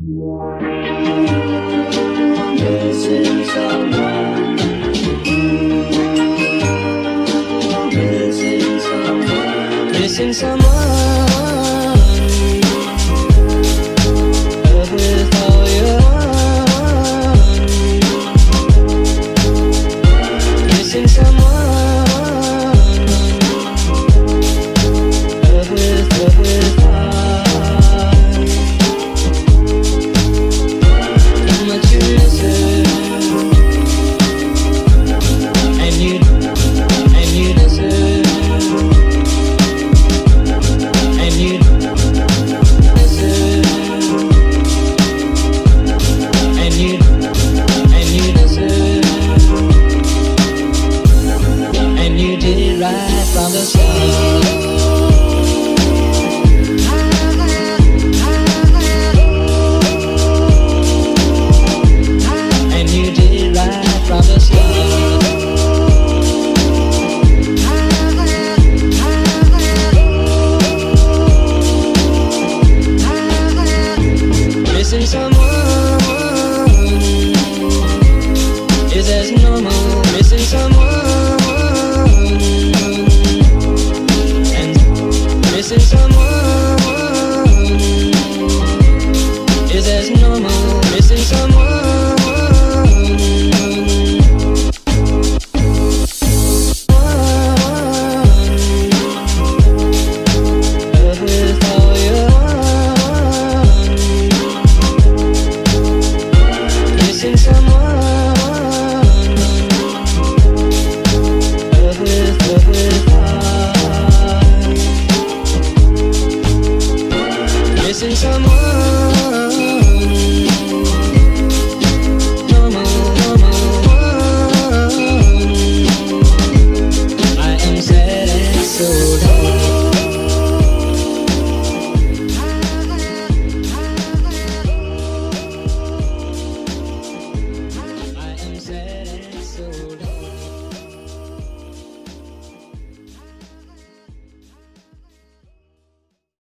Missing someone, missing someone, missing someone. Love with all your heart. Missing someone. Love with heart. How much you miss her, and you deserve, and you deserve, and you deserve, and you did it right from the start. And you did it right from the start. Missing someone is as normal. Missing someone, and missing someone is as normal. Missing someone. Love with all your heart. Missing someone. Love with heart. Missing someone. I am sad and so low. I am sad and so